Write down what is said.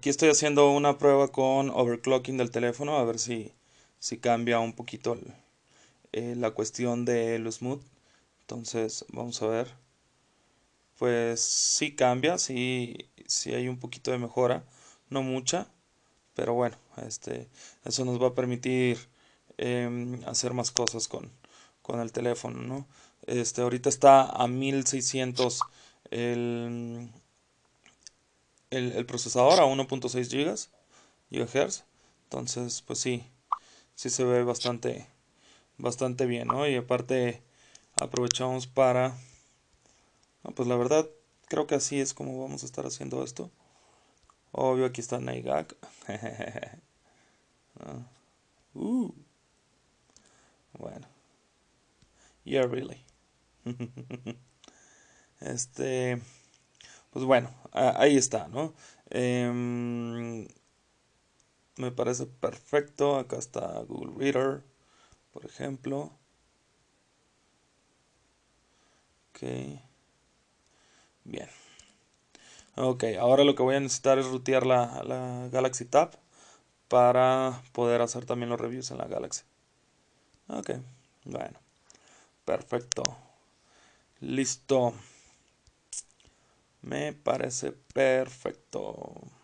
Aquí estoy haciendo una prueba con overclocking del teléfono, a ver si cambia un poquito la cuestión de lo smooth. Entonces, vamos a ver. Pues sí cambia, sí hay un poquito de mejora, no mucha, pero bueno, eso nos va a permitir hacer más cosas con el teléfono, ¿no? Ahorita está a 1600 el, el procesador, a 1.6 gigahertz. Entonces, pues sí se ve bastante bien, ¿no? Y aparte aprovechamos para, no, pues la verdad creo que así es como vamos a estar haciendo esto. Obvio, aquí está NiGAC. Ah, uh, bueno, yeah, really. Este, pues bueno, ahí está, ¿no? Em, Me parece perfecto. Acá está Google Reader, por ejemplo. Ok, bien. Ok, ahora lo que voy a necesitar es rutear la Galaxy Tab para poder hacer también los reviews en la Galaxy. Ok, bueno, perfecto. Listo. Me parece perfecto.